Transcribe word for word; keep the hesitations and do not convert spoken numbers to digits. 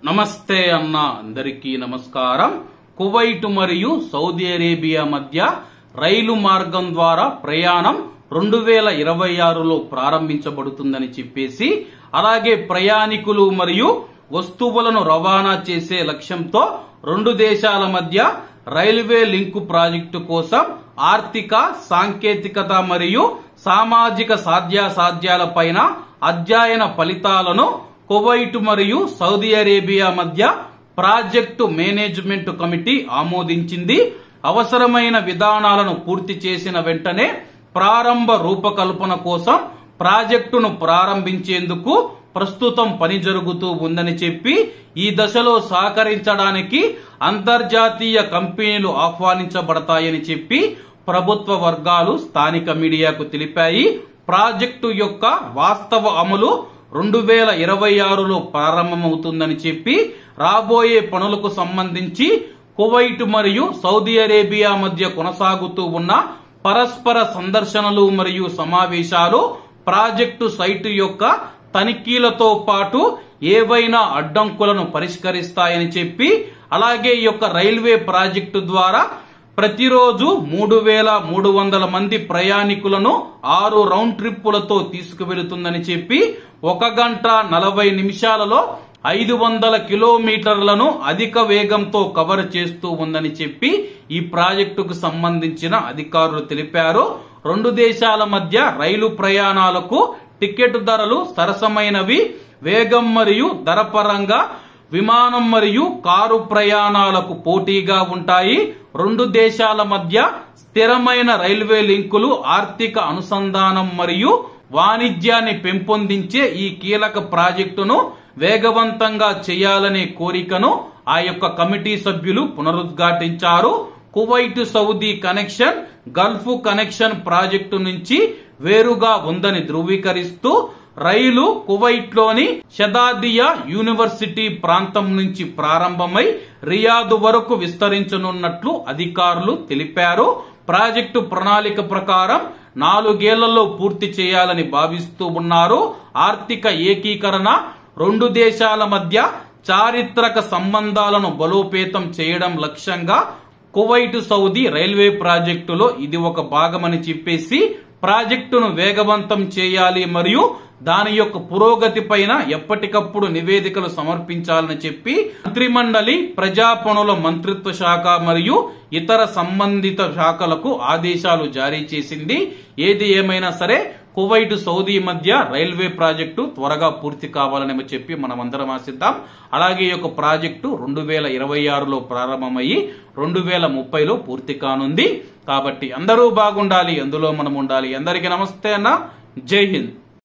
నమస్తే అన్న అందరికీ నమస్కారం. కువైట్ మరియు సౌదీ అరేబియా మధ్య రైలు మార్గం ద్వారా ప్రయాణం రెండు వేల ఇరవై ఆరులో ప్రారంభించబడుతుందని చెప్పేసి, అలాగే ప్రయాణికులు మరియు వస్తువులను రవాణా చేసే లక్ష్యంతో రెండు దేశాల మధ్య రైల్వే లింకు ప్రాజెక్టు కోసం ఆర్థిక, సాంకేతికత మరియు సామాజిక సాధ్యాసాధ్యాలపైన అధ్యయన ఫలితాలను కువైట్ మరియు సౌదీ అరేబియా మధ్య ప్రాజెక్టు మేనేజ్మెంట్ కమిటీ ఆమోదించింది. అవసరమైన విధానాలను పూర్తి చేసిన వెంటనే ప్రారంభ రూపకల్పన కోసం ప్రాజెక్టును ప్రారంభించేందుకు ప్రస్తుతం పని జరుగుతూ ఉందని చెప్పి, ఈ దశలో సహకరించడానికి అంతర్జాతీయ కంపెనీలు ఆహ్వానించబడతాయని చెప్పి ప్రభుత్వ వర్గాలు స్థానిక మీడియాకు తెలిపాయి. ప్రాజెక్టు యొక్క వాస్తవ అమలు రెండు వేల ఇరవై ఆరులో ప్రారంభమవుతుందని చెప్పి, రాబోయే పనులకు సంబంధించి కువైట్ మరియు సౌదీ అరేబియా మధ్య కొనసాగుతూ ఉన్న పరస్పర సందర్శనలు మరియు సమావేశాలు ప్రాజెక్టు సైటు యొక్క తనిఖీలతో పాటు ఏవైనా అడ్డంకులను పరిష్కరిస్తాయని చెప్పి, అలాగే ఈ యొక్క రైల్వే ప్రాజెక్టు ద్వారా ప్రతిరోజు మూడు వేల మూడు వందల మంది ప్రయాణికులను ఆరు రౌండ్ ట్రిప్పులతో తీసుకువెళుతుందని చెప్పి, ఒక గంట నలభై నిమిషాలలో ఐదు వందల కిలోమీటర్లను అధిక వేగంతో కవర్ చేస్తూ ఉందని చెప్పి ఈ ప్రాజెక్టుకు సంబంధించిన అధికారులు తెలిపారు. రెండు దేశాల మధ్య రైలు ప్రయాణాలకు టికెట్ ధరలు సరసమైనవి. వేగం మరియు ధర పరంగా విమానం మరియు కారు ప్రయాణాలకు పోటీగా ఉంటాయి. రెండు దేశాల మధ్య స్థిరమైన రైల్వే లింకులు ఆర్థిక అనుసంధానం మరియు వాణిజ్యాన్ని పెంపొందించే ఈ కీలక ప్రాజెక్టును వేగవంతంగా చేయాలనే కోరికను ఆ యొక్క కమిటీ సభ్యులు పునరుద్ఘాటించారు. Kuwait Saudi connection Gulf connection project నుంచి వేరుగా ఉందని ధృవీకరిస్తూ, రైలు కువైట్ లోని షదాదియా యూనివర్సిటీ ప్రాంతం నుంచి ప్రారంభమై రియాద్ వరకు విస్తరించనున్నట్లు అధికారులు తెలిపారు. ప్రాజెక్టు ప్రణాళిక ప్రకారం నాలుగేళ్లలో పూర్తి చేయాలని భావిస్తూ ఉన్నారు. ఆర్థిక ఏకీకరణ, రెండు దేశాల మధ్య చారిత్రక సంబంధాలను బలోపేతం చేయడం లక్ష్యంగా కువైట్ సౌదీ రైల్వే ప్రాజెక్టులో ఇది ఒక భాగమని చెప్పేసి, ప్రాజెక్టును వేగవంతం చేయాలి మరియు దాని యొక్క పురోగతి పైన ఎప్పటికప్పుడు నివేదికలు సమర్పించాలని చెప్పి మంత్రిమండలి ప్రజా పనుల మంత్రిత్వ శాఖ మరియు ఇతర సంబంధిత శాఖలకు ఆదేశాలు జారీ చేసింది. ఏది ఏమైనా సరే కువైట్ సౌదీ మధ్య రైల్వే ప్రాజెక్టు త్వరగా పూర్తి కావాలని చెప్పి మనం అందరం ఆశిద్దాం. అలాగే ఈ యొక్క ప్రాజెక్టు రెండు వేల ఇరవై ఆరులో ప్రారంభమయ్యి రెండు వేల ముప్పైలో పూర్తి కానుంది. కాబట్టి అందరూ బాగుండాలి, అందులో మనం ఉండాలి. అందరికీ నమస్తే అన్న, జై హింద్.